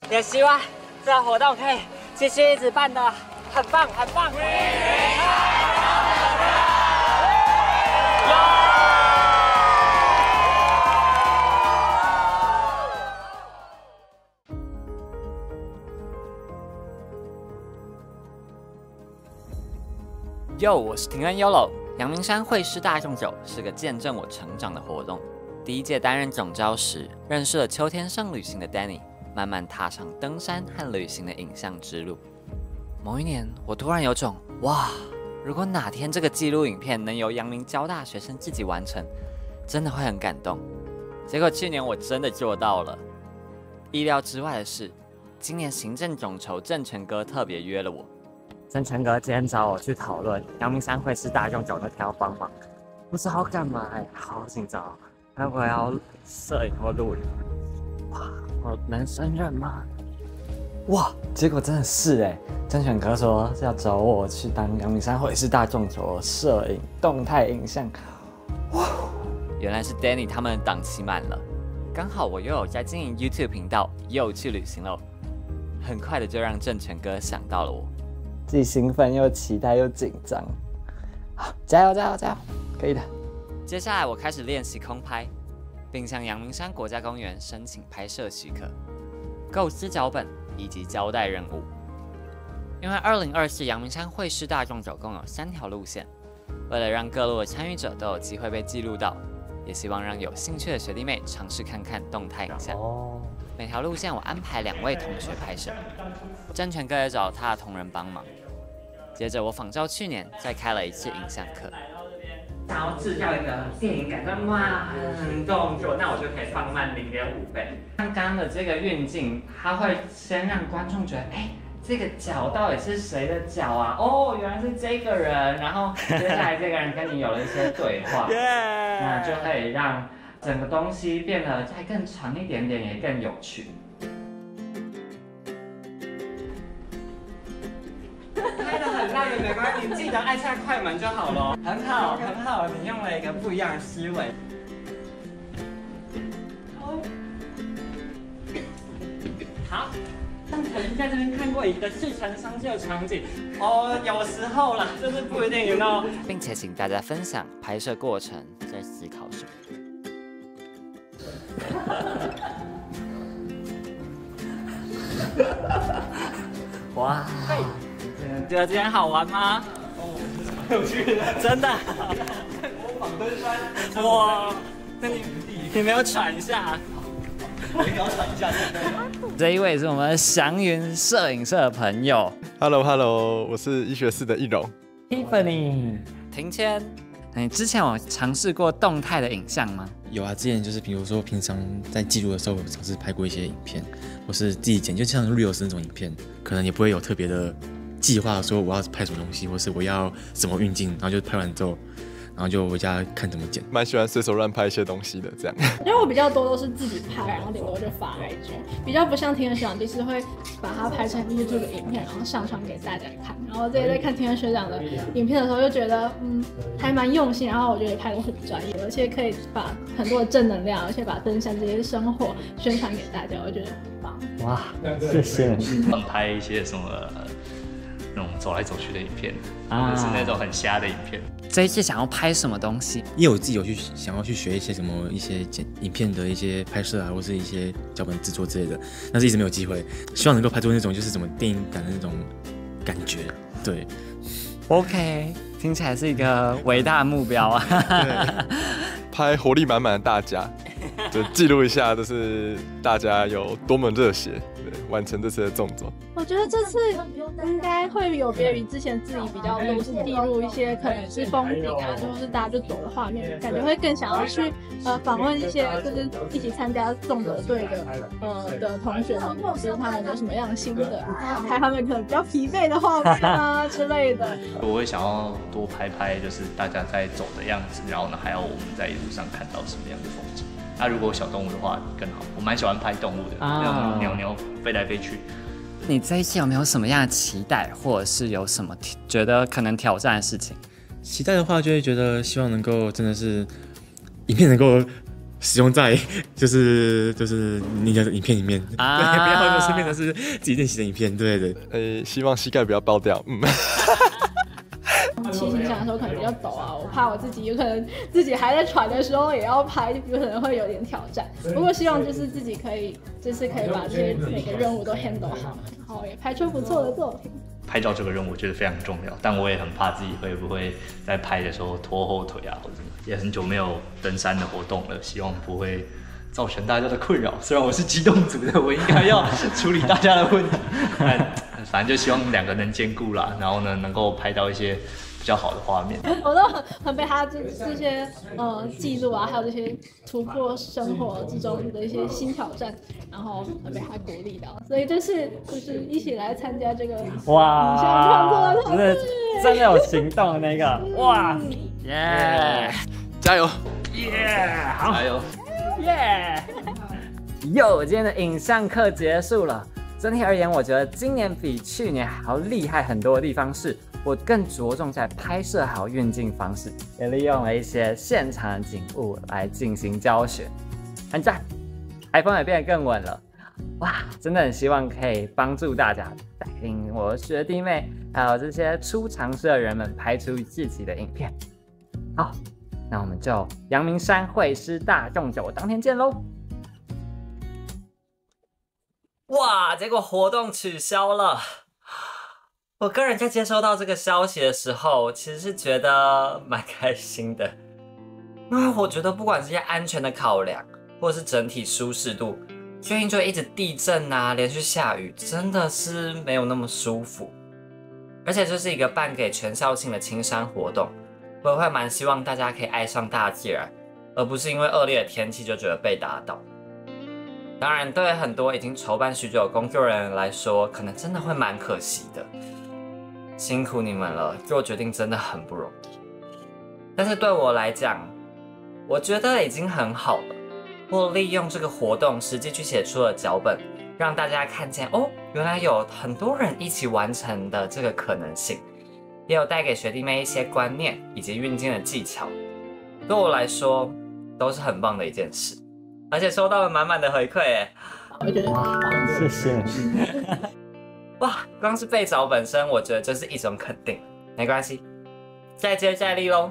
也希望这个活动可以继续一直办得很棒，很棒。 哟，我是庭恩 Yolo。阳明山会师大众酒是个见证我成长的活动。第一届担任总召时，认识了秋天上旅行的 Danny， 慢慢踏上登山和旅行的影像之路。某一年，我突然有种哇，如果哪天这个纪录影片能由阳明交大学生自己完成，真的会很感动。结果去年我真的做到了。意料之外的是，今年行政总筹郑权哥特别约了我。郑权哥今天找我去讨论阳明山会师大众酒那天要帮忙，不知道干嘛好紧张。该不会要摄影或录影？哇，我能胜任吗？哇，结果真的是郑权哥说是要找我去当阳明山会师大众酒摄影动态影像。哇，原来是 Danny 他们的档期满了，刚好我又有在经营 YouTube 频道，又去旅行了，很快的就让郑权哥想到了我。既兴奋又期待又紧张，好，加油加油加油，可以的。接下来我开始练习空拍，并向阳明山国家公园申请拍摄许可，构思脚本以及交代任务。因为2024阳明山会师大众酒共有3条路线，为了让各路的参与者都有机会被记录到，也希望让有兴趣的学弟妹尝试看看动态影像。每条路线我安排2位同学拍摄，郑权哥也找他的同仁帮忙。接着我仿照去年再开了一次影像课， 想要制造一个电影感，哇，很动作，那我就可以放慢0.5倍。像刚刚的这个运镜，它会先让观众觉得，这个脚到底是谁的脚啊？哦，原来是这个人。然后接下来这个人跟你有了一些对话，那就可以让整个东西变得再更长一点点，也更有趣。拍得很烂也没关系，你记得按下快门就好了。很好，很好，你用了一个不一样的思维。好，但曾经在这边看过一个似曾相识的场景。哦，有时候啦，就是不一定有到。 并且请大家分享拍摄过程在思考什么。哇！觉得今天好玩吗？ 有趣的， 真的。 模仿登山。 哇！那你没有喘一下？ 我也要喘一下。 这一位是我们祥云摄影社的朋友。 Hello， 我是医学室的易容。 Tiffany， 庭谦。你之前有尝试过动态的影像吗？ 有啊，之前就是比如说平常在记录的时候，有尝试拍过一些影片，或是自己剪，就像 Reels 那种影片，可能也不会有特别的计划说我要拍什么东西，或是我要什么运镜，然后就拍完之后，然后就回家看怎么剪。 蛮喜欢随手乱拍一些东西的，这样。 因为我比较多都是自己拍，然后顶多就发 IG， 比较不像庭恩学长，就是会把它拍成 YouTube 的影片，然后上传给大家看。然后这些在看庭恩学长的影片的时候，就觉得还蛮用心，然后我觉得拍得很专业，而且可以把很多的正能量，而且把登山这些生活宣传给大家，我觉得很棒。 哇，谢谢。 拍一些什么那种走来走去的影片，或者是那种很瞎的影片。 这一次想要拍什么东西？ 因为我自己有想要去学一些什么一些剪影片的一些拍摄啊，或是一些脚本制作之类的，但是一直没有机会。希望能够拍出那种就是什么电影感的那种感觉。对 ，OK， 听起来是一个伟大的目标啊。 对，拍活力满满的大家，就记录一下，就是大家有多么热血，对，完成这次的纵走。 我觉得这次应该会有别于之前自己比较多是记录一些可能是风景啊，或是大家就走的画面，感觉会更想要去访问一些就是一起参加纵走队的同学们，就是他们有什么样的心得，拍他们可能比较疲惫的画面啊之类的。 我会想要多拍拍，就是大家在走的样子，然后呢，还有我们在一路上看到什么样的风景。那如果小动物的话更好，我蛮喜欢拍动物的，那种鸟飞来飞去。 你这一期有没有什么样的期待，或者是有什么觉得可能挑战的事情？ 期待的话，就会觉得希望能够真的是影片能够使用在就是你的影片里面， 啊对，不要就是变成是自己练习的影片，对。 希望膝盖不要爆掉。 骑行翔的时候可能比较陡啊，我怕我自己有可能自己还在喘的时候也要拍，有可能会有点挑战。不过希望就是自己可以把这些每个任务都 handle 好，然后也拍出不错的作品。 拍照这个任务我觉得非常重要，但我也很怕自己会不会在拍的时候拖后腿啊，或者什么。也很久没有登山的活动了，希望不会造成大家的困扰。虽然我是机动组的，我应该要处理大家的问题，但反正就希望两个能兼顾啦，然后呢能够拍到一些比较好的画面。 我都很被他这些记录啊，还有这些突破生活之中的一些新挑战，然后很被他鼓励到，所以就是一起来参加这个哇， 创作的讨论， 真的有行动的那个，哇，耶， 加油！ 耶，好， 加油！ 耶！哟，今天的影像课结束了。整体而言，我觉得今年比去年还要厉害很多的地方是，我更着重在拍摄还有运镜方式，也利用了一些现场的景物来进行教学，很赞。台风也变得更稳了，哇！真的很希望可以帮助大家，带领我的学弟妹，还有这些初尝试的人们拍出自己的影片。好，那我们就阳明山会师大众酒当天见喽！哇，结果活动取消了。我个人在接收到这个消息的时候，其实是觉得蛮开心的，因为我觉得不管是些安全的考量，或是整体舒适度，最近就一直地震啊，连续下雨，真的是没有那么舒服。而且这是一个办给全校性的青山活动，我也会蛮希望大家可以爱上大自然，而不是因为恶劣的天气就觉得被打倒。当然，对很多已经筹办许久的工作人员来说，可能真的会蛮可惜的。辛苦你们了，做决定真的很不容易。但是对我来讲，我觉得已经很好了。我利用这个活动实际去写出了脚本，让大家看见哦，原来有很多人一起完成的这个可能性，也有带给学弟妹一些观念以及运镜的技巧。对我来说，都是很棒的一件事。而且收到了满满的回馈耶，哇，谢谢。哇，光是背脚本身，我觉得就是一种肯定。没关系，再接再厉喽。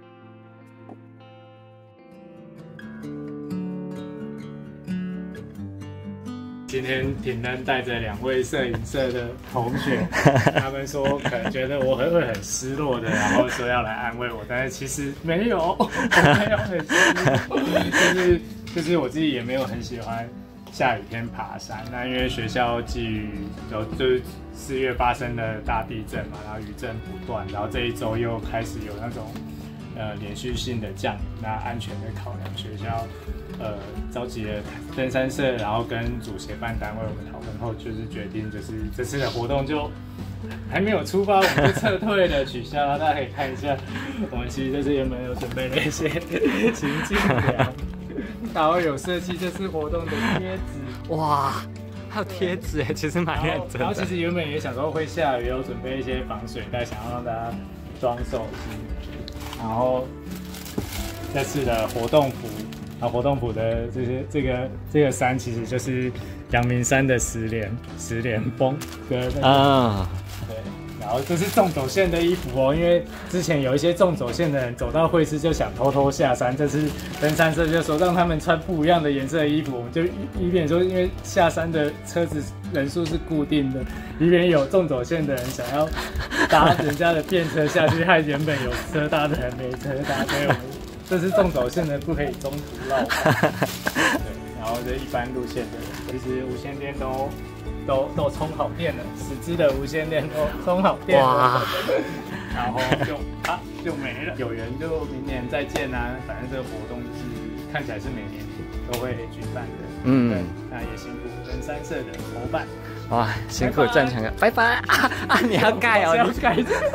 今天廷恩带着2位摄影社的同学，他们说可能觉得我会很失落的，然后说要来安慰我，但是其实没有，我没有很失落，就是我自己也没有很喜欢下雨天爬山。那因为学校基于就是4月发生的大地震嘛，然后余震不断，然后这一周又开始有那种连续性的降雨，那安全的考量，学校召集了登山社，然后跟主协办单位我们讨论后，就是决定就是这次的活动就还没有出发，我们就撤退了，取消了。大家可以看一下，我们其实这次原本有准备了一些情境表，然后有设计这次活动的贴纸， 哇，还有贴纸哎，其实蛮认真的。 然后其实原本也想说会下雨，有准备一些防水袋，想要让大家装手机。然后这次的活动服，啊，活动服的这个衫其实就是阳明山的十连峰的那个啊， 对。然后这是纵走线的衣服哦，因为之前有一些纵走线的人走到会师就想偷偷下山，这次登山社就说让他们穿不一样的颜色的衣服，我们就以便说，因为下山的车子人数是固定的，以便有纵走线的人想要搭人家的便车下去，害原本有车搭的人没车搭，所以我们这次纵走线的不可以中途绕跑。对，然后这一般路线的人，其实无线电都充好电了，10支的无线电都充好电了，然后就没了。有缘就明年再见啊！反正这个活动是看起来是每年都会举办的，对，那也辛苦登山社的伙伴。 哇，辛苦正常的，拜拜啊！你要盖哦， 要盖。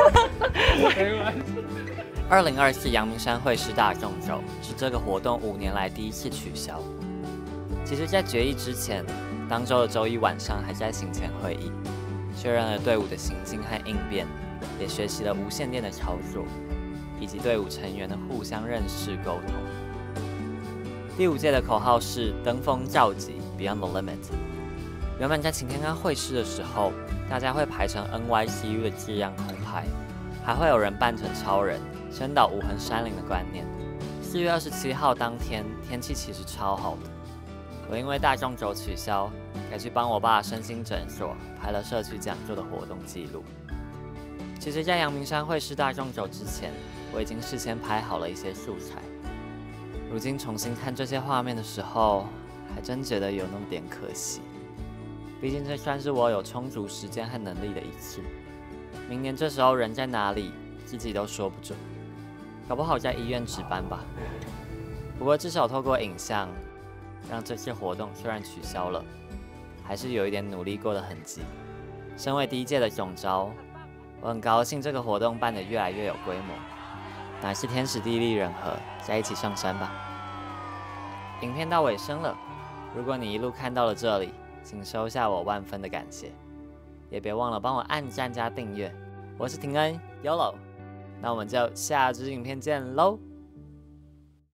2024阳明山会师大众周是这个活动5年来第一次取消。其实，在决议之前，当周的周一晚上还在行前会议，确认了队伍的行进和应变，也学习了无线电的操作，以及队伍成员的互相认识沟通。 第5届的口号是登峰造极 ，Beyond the Limit。原本在擎天岗会师的时候，大家会排成 NYCU 的字样空拍，还会有人扮成超人，宣导无痕山林的观念。4月27号当天，天气其实超好的。我因为大众轴取消，改去帮我爸身心诊所拍了社区讲座的活动记录。其实，在阳明山会师大众轴之前，我已经事先拍好了一些素材。如今重新看这些画面的时候，还真觉得有那么点可惜。毕竟这算是我有充足时间和能力的一次。明年这时候人在哪里，自己都说不准，搞不好在医院值班吧。不过至少透过影像，让这次活动虽然取消了，还是有一点努力过的痕迹。身为第1届的总召，我很高兴这个活动办得越来越有规模，乃是天时地利人和，在一起上山吧。影片到尾声了，如果你一路看到了这里，请收下我万分的感谢，也别忘了帮我按赞加订阅。我是廷恩 YOLO，那我们就下支影片见喽。